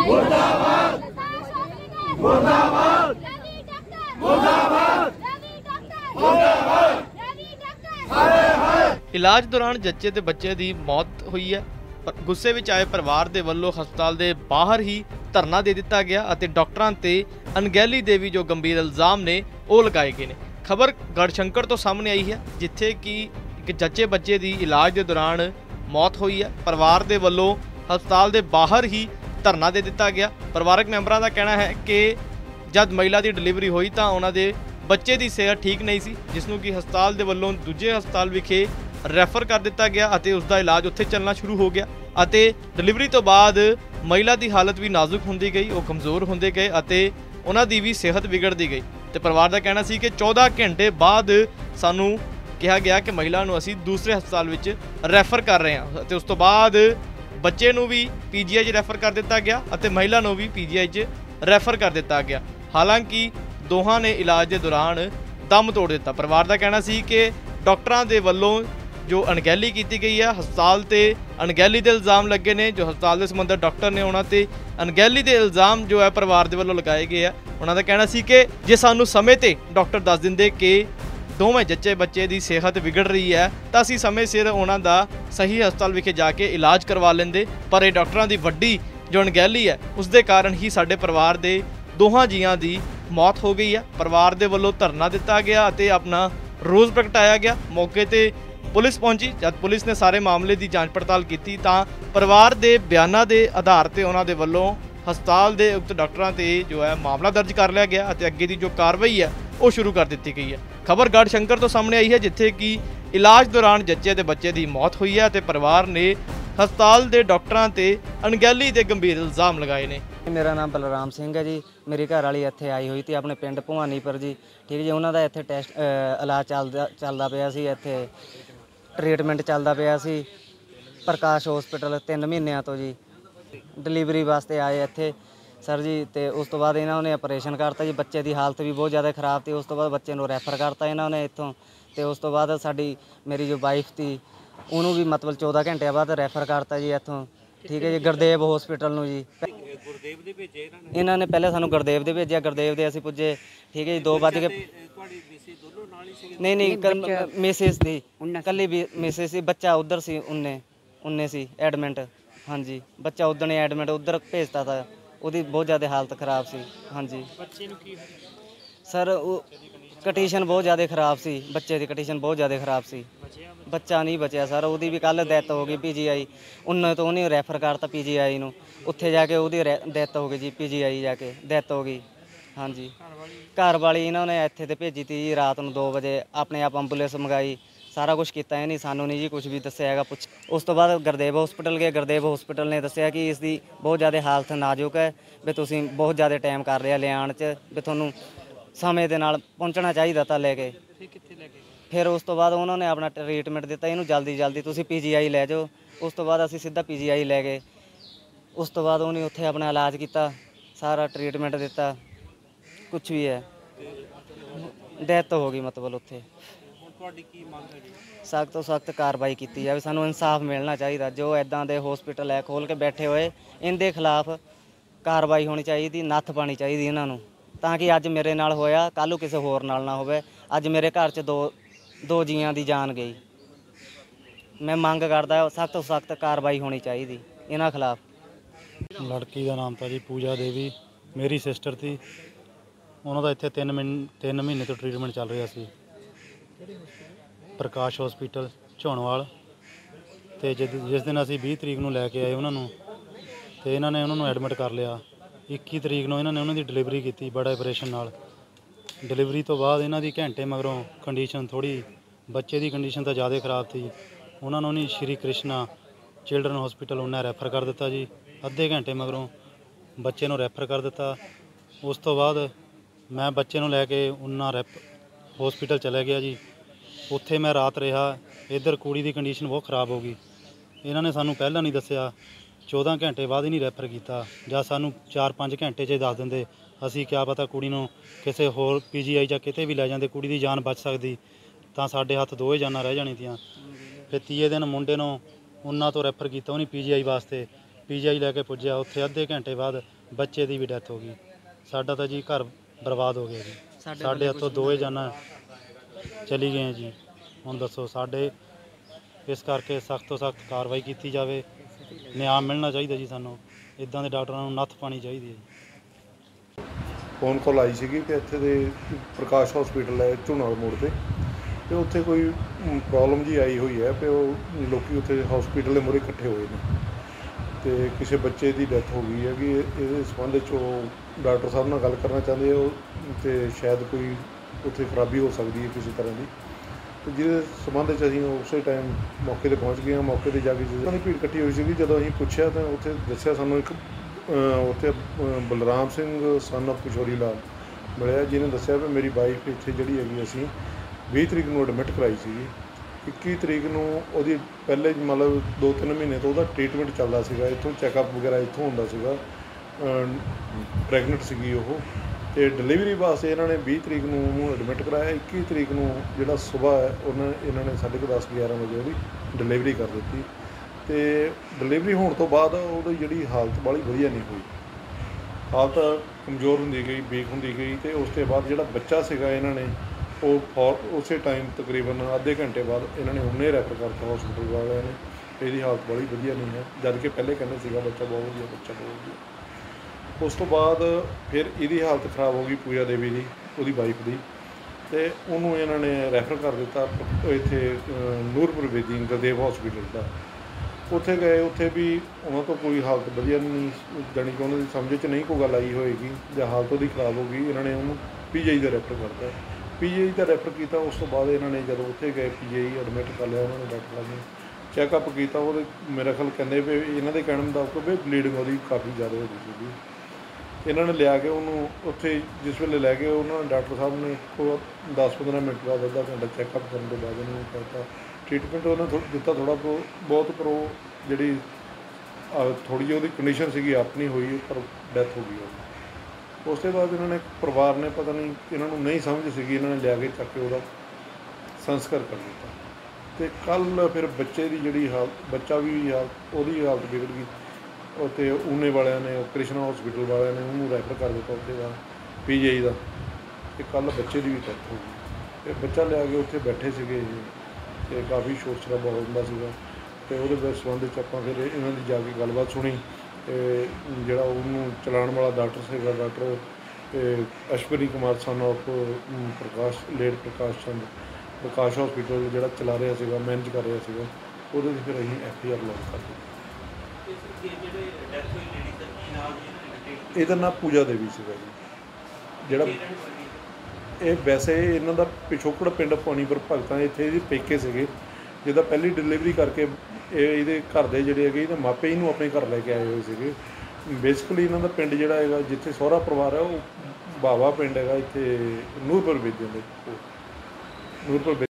मुर्दाबाद मुर्दाबाद मुर्दाबाद मुर्दाबाद। इलाज दौरान जच्चे ते बच्चे की मौत हुई है। पर गुस्से विच आए परिवार दे वल्लों हस्पताल दे बाहर ही धरना दे दिता गया और डॉक्टरां ते अनगैली दे भी जो गंभीर इल्जाम ने वो लगाए गए हैं। खबर गढ़शंकर तो सामने आई है जिथे कि एक जच्चे बच्चे की इलाज के दौरान मौत हुई है। परिवार के वलों हस्पताल के बाहर ही धरना दे दिता गया। परिवारक मैंबरों का कहना है कि जब महिला की डिलीवरी हुई तो उन्होंने बच्चे की सेहत ठीक नहीं सी, जिसनों कि हस्पताल के वलों दूजे हस्पताल विखे रैफर कर दिता गया और उसका इलाज उत्थे चलना शुरू हो गया। डिलीवरी तो बाद महिला की हालत भी नाजुक होंदी गई, वो कमज़ोर होंदे गए और उन्हां दी भी सेहत बिगड़ती गई। तो परिवार का कहना सी कि 14 घंटे बाद सानू कहा गया कि महिला नूं असीं दूसरे हस्पताल विच रैफर कर रहे हैं। तो उस तो बाद बच्चे नूं भी PGI 'च रैफर कर दिता गया और महिला नूं भी PGI 'च रैफर कर दिता गया। हालांकि दोहां ने इलाज के दौरान दम तोड़ दिता। परिवार का कहना सी कि डॉक्टरां दे वल्लों जो अणगहली की गई है, हस्पताल ते अणगहली के इल्जाम लगे ने। जो हस्पताल के संबंधित डॉक्टर ने उन्होंने अणगहली के इल्जाम जो है परिवार के वल्लों लगाए गए हैं। उन्होंने कहना सी कि जे सानू समय ते डॉक्टर दस दिंदे कि दोवें जच्चे बच्चे की सेहत बिगड़ रही है तो असीं समय सिर उन्हां दा सही हस्पताल विखे जाके इलाज करवा लेंदे। पर यह डॉक्टरां दी वड्डी जो अणगहली है उसके कारण ही साडे परिवार के दोहां जीआं दी मौत हो गई है। परिवार के वल्लों धरना दिता गया और अपना रोज़ प्रगटाया गया। मौके ते पुलिस पहुंची। जब पुलिस ने सारे मामले की जांच पड़ताल की तो परिवार के बयानों के आधार पर उन्होंने वलों हस्पताल के उक्त डॉक्टरों से जो है मामला दर्ज कर लिया गया और अगे की जो कार्रवाई है वो शुरू कर दी गई है। खबर गढ़शंकर तो सामने आई है जिथे कि इलाज दौरान जच्चे के बच्चे की मौत हुई है तो परिवार ने हस्पताल के डॉक्टरों से अणगहली के गंभीर इल्जाम लगाए ने। मेरा नाम बलराम सिंह है जी। मेरी घर वाली इत्थे आई हुई थी अपने पिंड भवानीपुर जी। ठीक है जी, उन्होंने इत्थे टैसट इलाज चलता पिया सी, इत्थे ट्रीटमेंट चलता पिया सी प्रकाश हॉस्पिटल 3 महीनों तो जी। डिलीवरी वास्ते आए इत्थे सर जी। तो उस तो बाद इन्होंने ऑपरेशन करता जी। बच्चे की हालत भी बहुत ज़्यादा खराब थी। उस तो बाद बच्चे को रैफर करता इन्होंने इत्थों। तो उस तो बाद साडी मेरी जो वाइफ थी उन्होंने भी मतलब 14 घंटे बाद रैफर करता जी इत्थों। ठीक है जी, गुरदेव हॉस्पिटल नूं जी। इन्होंने पहले सानू गुरदेव दे भेजिया, गुरदेव दे असीं पुजे। ठीक है जी, 2 बज के नहीं मिसेस थी, कल्ली भी मिसेस सी। बच्चा उधर सी, उन्ने सी एडमिट। हाँ जी, बच्चा उधर एडमिट उधर भेजता था। उसकी बहुत ज़्यादा हालत खराब सी। हाँ जी सर, कंडीशन बहुत ज़्यादा खराब सी। बच्चे की कंडीशन बहुत ज़्यादा खराब सी। बच्चा नहीं बचया सर, वो भी कल डैथ हो गई PGI। उन्हें तो उन्हें रैफर करता PGI नूं। उत्थे जाके उसकी डैथ हो गई जी, PGI जाके डैथ हो गई। हाँ जी, घर वाली इन्होंने इत्थे ते भेजी थी जी रात नूं 2 बजे। अपने आप एंबूलेंस मंगाई, सारा कुछ किया है नहीं, सानू नहीं जी कुछ भी दस्सिया हैगा। पुछ उस तो बाद गुरदेव हॉस्पिटल गए। गुरदेव हॉस्पिटल ने दस्सिया कि इसकी बहुत ज़्यादा हालत नाजुक है, भी तुसीं बहुत ज़्यादा टाइम कर लिया लियाण च, भी तुहानूं समय दे नाल पहुँचना चाहिए था लेके। फिर उस तो बाद उन्होंने अपना ट्रीटमेंट दिता, इनू जल्दी तुसीं PGI लै जाओ। उस तो बाद असीं सीधा PGI लै गए। उस तो बाद उन्हें उत्थे अपना इलाज किया, सारा ट्रीटमेंट दिता, कुछ भी है डैथ हो गई। मतलब उत्थे सख्त तो सख्त कार्रवाई की जाए, सानू इंसाफ मिलना चाहिए। जो इदां दे हॉस्पिटल है खोल के बैठे हुए, इनके खिलाफ कार्रवाई होनी चाहिए, नत्थ पानी चाहिए इन्हों, ताकि अज मेरे नाल होया कल किसी होर नाल ना होवे। अज मेरे घर च दो जीआं दी जान गई। मैं मंग करदा सख्त तो सख्त कार्रवाई होनी चाहिए इन्हां खिलाफ। लड़की का नाम था जी पूजा देवी, मेरी सिस्टर थी। उन्होंने इत्थे 3 महीने तो ट्रीटमेंट चल रहा सी प्रकाश हॉस्पिटल झोणवाल। तो जिस दिन असी 20 तरीक नूं लैके आए उन्होंने, तो इन्होंने उन्होंने एडमिट कर लिया। 21 तरीक नूं इन्होंने उन्होंने डिलीवरी की बड़ा ऑपरेशन नाल। डिलीवरी तो बाद इन्हों की घंटे मगरों कंडीशन थोड़ी, बच्चे की कंडीशन तो ज़्यादा खराब थी। उन्होंने श्री कृष्णा चिल्ड्रन हॉस्पिटल उन्हें रैफर कर दिता जी। अद्धे घंटे मगरों बच्चे नूं रैफर कर दिता। उस तो बाद मैं बच्चे नूं लैके उन्ना हॉस्पिटल चला गया जी। उत्थे मैं रात रहा। इधर कुड़ी की कंडीशन बहुत खराब हो गई। इन्होंने सानू पहला नहीं दसिया, 14 घंटे बाद ही नहीं रैफर किया। ਜਾਂ सानू 4-5 घंटे 'ਚ दस ਦਿੰਦੇ, ਅਸੀਂ क्या पता कुड़ी नूं किसी होर PGI ਜਾਂ किते भी लै जाते, कुड़ी की जान बच सकती, तो साडे हत्थ 2 जानां रह जाणीਆਂ। फिर 30 दिन मुंडे नूं उन्ना तो रैफर किया उन्हें PGI वास्ते। ਪੀਜੀਆਈ ਲੈ ਕੇ ਪੁੱਜਿਆ, ਉੱਥੇ ਅੱਧੇ ਘੰਟੇ ਬਾਅਦ ਬੱਚੇ ਦੀ ਵੀ ਡੈਥ ਹੋ ਗਈ। ਸਾਡਾ ਤਾਂ ਜੀ ਘਰ ਬਰਬਾਦ ਹੋ ਗਿਆ ਜੀ। ਸਾਡੇ ਹੱਥੋਂ ਦੋਵੇਂ ਜਾਨਾਂ ਚਲੀ ਗਈਆਂ ਜੀ। ਹੁਣ ਦੱਸੋ, ਸਾਡੇ ਇਸ ਕਰਕੇ ਸਖਤ ਤੋਂ ਸਖਤ ਕਾਰਵਾਈ ਕੀਤੀ ਜਾਵੇ। ਨਿਆਂ ਮਿਲਣਾ ਚਾਹੀਦਾ ਜੀ ਸਾਨੂੰ। ਇੱਦਾਂ ਦੇ ਡਾਕਟਰਾਂ ਨੂੰ ਨੱਥ ਪਾਉਣੀ ਚਾਹੀਦੀ ਹੈ ਜੀ। ਫੋਨ ਕਾਲ ਆਈ ਸੀਗੀ ਕਿ ਇੱਥੇ ਦੇ ਪ੍ਰਕਾਸ਼ ਹਸਪੀਟਲ ਹੈ ਝੋਨਾਲ ਮੋੜ ਤੇ ਉੱਥੇ ਕੋਈ ਪ੍ਰੋਬਲਮ ਜੀ ਆਈ ਹੋਈ ਹੈ ਕਿ ਉਹ ਲੋਕੀ ਉੱਥੇ ਹਸਪੀਟਲ ਦੇ ਮੂਹਰੇ ਇਕੱਠੇ ਹੋਏ ਨੇ ਤੇ ਕਿਸੇ ਬੱਚੇ ਦੀ ਡੈਥ ਹੋ ਗਈ ਹੈਗੀ। ਇਹਦੇ ਸੰਬੰਧ 'ਚ ਉਹ ਡਾਕਟਰ ਸਾਹਿਬ ਨਾਲ ਗੱਲ ਕਰਨਾ ਚਾਹੁੰਦੇ ਹੋ ਤੇ ਸ਼ਾਇਦ ਕੋਈ ਉੱਥੇ ਖਰਾਬੀ ਹੋ ਸਕਦੀ ਹੈ ਕਿਸੇ ਤਰ੍ਹਾਂ ਦੀ, ਤੇ ਜਿਹਦੇ ਸੰਬੰਧ 'ਚ ਅਸੀਂ ਉਸੇ ਟਾਈਮ ਮੌਕੇ 'ਤੇ ਪਹੁੰਚ ਗਏ ਹਾਂ। ਮੌਕੇ 'ਤੇ ਜਾ ਕੇ ਜਦੋਂ ਭੀੜ ਇਕੱਠੀ ਹੋਈ ਸੀਗੀ, ਜਦੋਂ ਅਸੀਂ ਪੁੱਛਿਆ ਤਾਂ ਉੱਥੇ ਦੱਸਿਆ ਸਾਨੂੰ ਇੱਕ ਉੱਥੇ ਬਲਰਾਮ ਸਿੰਘ ਸਨ ਆਫ ਕਿਸ਼ੋਰੀ ਲਾਲ ਮਿਲਿਆ, ਜਿਹਨੇ ਦੱਸਿਆ ਵੀ ਮੇਰੀ ਵਾਈਫ ਇੱਥੇ ਜਿਹੜੀ ਹੈਗੀ ਅਸੀਂ 20 ਤਰੀਕ ਨੂੰ ਐਡਮਿਟ ਕਰਾਈ ਸੀਗੀ। 21 ਤਰੀਕ ਨੂੰ ਉਹਦੀ ਪਹਿਲੇ ਮਤਲਬ 2-3 ਮਹੀਨੇ ਤੋਂ ਉਹਦਾ ਟ੍ਰੀਟਮੈਂਟ ਚੱਲਦਾ ਸੀਗਾ। ਇੱਥੋਂ ਚੈੱਕਅਪ ਵਗੈਰਾ ਇੱਥੋਂ ਹੁੰਦਾ ਸੀਗਾ। ਪ੍ਰੈਗਨੈਂਟ ਸੀਗੀ ਉਹ, ਅਤੇ ਡਿਲੀਵਰੀ ਵਾਸਤੇ ਇਹਨਾਂ ਨੇ 20 ਤਰੀਕ ਨੂੰ ਉਹਨੂੰ ਐਡਮਿਟ ਕਰਾਇਆ। 21 ਤਰੀਕ ਨੂੰ ਜਿਹੜਾ ਸੁਬਾਹ ਹੈ ਇਹਨਾਂ ਨੇ 10:30-11 ਵਜੇ ਉਹਦੀ ਡਿਲੀਵਰੀ ਕਰ ਦਿੱਤੀ। ਅਤੇ ਡਿਲੀਵਰੀ ਹੋਣ ਤੋਂ ਬਾਅਦ ਉਹਦੀ ਜਿਹੜੀ ਹਾਲਤ ਬਾਹਲੀ ਵਧੀਆ ਨਹੀਂ ਹੋਈ, ਹਾਲਤ ਕਮਜ਼ੋਰ ਹੁੰਦੀ ਗਈ, ਵੀਕ ਹੁੰਦੀ ਗਈ। ਅਤੇ ਉਸ ਤੋਂ ਬਾਅਦ ਜਿਹੜਾ ਬੱਚਾ ਸੀਗਾ ਇਹਨਾਂ ਨੇ ਉਹ ਉਸੇ ਟਾਈਮ ਤਕਰੀਬਨ ਅੱਧੇ ਘੰਟੇ ਬਾਅਦ ਇਹਨਾਂ ਨੇ ਉਹਨੇ ਰੈਫਰ ਕਰਤਾ ਹਸਪੀਟਲ ਵਾਲਿਆਂ ਨੇ। ਇਹਦੀ ਹਾਲਤ ਬੜੀ ਵਧੀਆ ਨਹੀਂ ਹੈ, ਜਦ ਕਿ ਪਹਿਲੇ ਕਹਿੰਦੇ ਸੀਗਾ ਬੱਚਾ ਬਹੁਤ ਵਧੀਆ, ਬੱਚਾ ਬਹੁਤ ਵਧੀਆ। ਉਸ ਤੋਂ ਬਾਅਦ ਫਿਰ ਇਹਦੀ ਹਾਲਤ ਖਰਾਬ ਹੋ ਗਈ ਪੂਜਾ ਦੇਵੀ ਦੀ, ਉਹਦੀ ਵਾਈਫ ਦੀ, ਅਤੇ ਉਹਨੂੰ ਇਹਨਾਂ ਨੇ ਰੈਫਰ ਕਰ ਦਿੱਤਾ ਇੱਥੇ ਨੂਰਪੁਰ ਬੇਦੀ ਗੁਰਦੇਵ ਹਸਪੀਟਲ ਦਾ। ਉੱਥੇ ਗਏ, ਉੱਥੇ ਵੀ ਉਹਨਾਂ ਤੋਂ ਕੋਈ ਹਾਲਤ ਵਧੀਆ ਨਹੀਂ, ਜਾਣੀ ਕਿ ਉਹਨਾਂ ਦੀ ਸਮਝ 'ਚ ਨਹੀਂ ਕੋਈ ਗੱਲ ਆਈ ਹੋਏਗੀ ਜਾਂ ਹਾਲਤ ਉਹਦੀ ਖਰਾਬ ਹੋ ਗਈ। ਇਹਨਾਂ ਨੇ ਉਹਨੂੰ ਪੀਜੀਆਈ ਦਾ ਰੈਫਰ ਕਰਤਾ। ਪੀਜੀਆਈ ਦਾ ਰੈਫਰ ਕੀਤਾ। ਉਸ ਤੋਂ ਬਾਅਦ ਇਹਨਾਂ ਨੇ ਜਦੋਂ ਉੱਥੇ ਗਏ ਪੀਜੀਆਈ ਐਡਮਿਟ ਕਰ ਲਿਆ ਉਹਨਾਂ ਨੇ ਡਾਕਟਰਾਂ ਨੇ, ਚੈੱਕਅਪ ਕੀਤਾ। ਉਹਦੇ ਮੇਰਾ ਖਿਆਲ ਕਹਿੰਦੇ ਵੀ ਇਹਨਾਂ ਦੇ ਕਹਿਣ ਮੁਤਾਬਕ ਵੀ ਬਲੀਡਿੰਗ ਉਹਦੀ ਕਾਫੀ ਜ਼ਿਆਦਾ ਹੋ ਗਈ ਸੀਗੀ। ਇਹਨਾਂ ਨੇ ਲਿਆ ਕੇ ਉਹਨੂੰ ਉੱਥੇ ਜਿਸ ਵੇਲੇ ਲੈ ਗਏ, ਉਹਨਾਂ ਡਾਕਟਰ ਸਾਹਿਬ ਨੇ 10-15 ਮਿੰਟ ਬਾਅਦ ਅੱਧਾ ਘੰਟਾ ਚੈੱਕਅਪ ਕਰਨ ਤੋਂ ਬਾਅਦ ਉਹਨੂੰ ਕਹਿਤਾ ਟ੍ਰੀਟਮੈਂਟ ਉਹਨਾਂ ਦਿੱਤਾ ਥੋੜ੍ਹਾ ਬਹੁਤ, ਪਰ ਉਹ ਜਿਹੜੀ ਥੋੜ੍ਹੀ ਜਿਹੀ ਉਹਦੀ ਕੰਡੀਸ਼ਨ ਸੀਗੀ ਆਪਣੀ ਹੋਈ, ਪਰ ਡੈਥ ਹੋ ਗਈ ਉਹਦੀ। ਉਸ ਤੋਂ ਬਾਅਦ ਇਹਨਾਂ ਨੇ ਪਰਿਵਾਰ ਨੇ ਪਤਾ ਨਹੀਂ ਇਹਨਾਂ ਨੂੰ ਨਹੀਂ ਸਮਝ ਸੀਗੀ, ਇਹਨਾਂ ਨੇ ਲਿਆ ਕੇ ਚੱਕ ਕੇ ਉਹਦਾ ਸੰਸਕਾਰ ਕਰ ਦਿੱਤਾ। ਅਤੇ ਕੱਲ੍ਹ ਫਿਰ ਬੱਚੇ ਦੀ ਜਿਹੜੀ ਬੱਚਾ ਵੀ ਉਹਦੀ ਹਾਲਤ ਵਿਗੜ ਗਈ। ਅਤੇ ਊਨੇ ਵਾਲਿਆਂ ਨੇ, ਕ੍ਰਿਸ਼ਨਾ ਹਸਪੀਟਲ ਵਾਲਿਆਂ ਨੇ ਉਹਨੂੰ ਰੈਫਰ ਕਰ ਦਿੱਤਾ ਉੱਥੇ ਦਾ ਪੀਜੀਆਈ ਦਾ। ਅਤੇ ਕੱਲ੍ਹ ਬੱਚੇ ਦੀ ਵੀ ਡੈਥ ਹੋ ਗਈ। ਅਤੇ ਬੱਚਾ ਲਿਆ ਕੇ ਉੱਥੇ ਬੈਠੇ ਸੀਗੇ ਅਤੇ ਕਾਫੀ ਸ਼ੋਰ ਸ਼ਰਾਬਾ ਹੁੰਦਾ ਸੀਗਾ। ਅਤੇ ਉਹਦੇ ਸੰਬੰਧ 'ਚ ਆਪਾਂ ਫਿਰ ਇਹਨਾਂ ਦੀ ਜਾ ਕੇ ਗੱਲਬਾਤ ਸੁਣੀ। ਅਤੇ ਜਿਹੜਾ ਉਹਨੂੰ ਚਲਾਉਣ ਵਾਲਾ ਡਾਕਟਰ ਸੀਗਾ, doctor Ashwani Kumar son of late Prakash Chand, Prakash hospital ਜਿਹੜਾ ਚਲਾ ਰਿਹਾ ਸੀਗਾ, ਮੈਨੇਜ ਕਰ ਰਿਹਾ ਸੀਗਾ, ਉਹਦੇ 'ਤੇ ਫਿਰ ਅਸੀਂ FIR ਲੌਂਚ ਕਰ ਦਿੱਤੀ। ਇਹਦਾ ਨਾਂ ਪੂਜਾ ਦੇਵੀ ਸੀਗਾ ਜੀ। ਜਿਹੜਾ ਇਹ ਵੈਸੇ ਇਹਨਾਂ ਦਾ ਪਿਛੋਕੜ ਪਿੰਡ ਪਾਣੀਪੁਰ ਭਗਤਾਂ, ਇੱਥੇ ਇਹਦੇ ਪੇਕੇ ਸੀਗੇ। ਜਿੱਦਾਂ ਪਹਿਲੀ ਡਿਲੀਵਰੀ ਕਰਕੇ ਇਹਦੇ ਘਰ ਦੇ ਜਿਹੜੇ ਹੈਗੇ ਇਹਦੇ ਮਾਪੇ ਇਹਨੂੰ ਆਪਣੇ ਘਰ ਲੈ ਕੇ ਆਏ ਹੋਏ ਸੀਗੇ। ਬੇਸਿਕਲੀ ਇਹਨਾਂ ਦਾ ਪਿੰਡ ਜਿਹੜਾ ਹੈਗਾ, ਜਿੱਥੇ ਸਹੁਰਾ ਪਰਿਵਾਰ ਹੈ, ਉਹ ਬਾਵਾ ਪਿੰਡ ਹੈਗਾ ਇੱਥੇ ਨੂਰਪੁਰ ਬੇਦੀ ਦੇ ਨੂਰਪੁਰ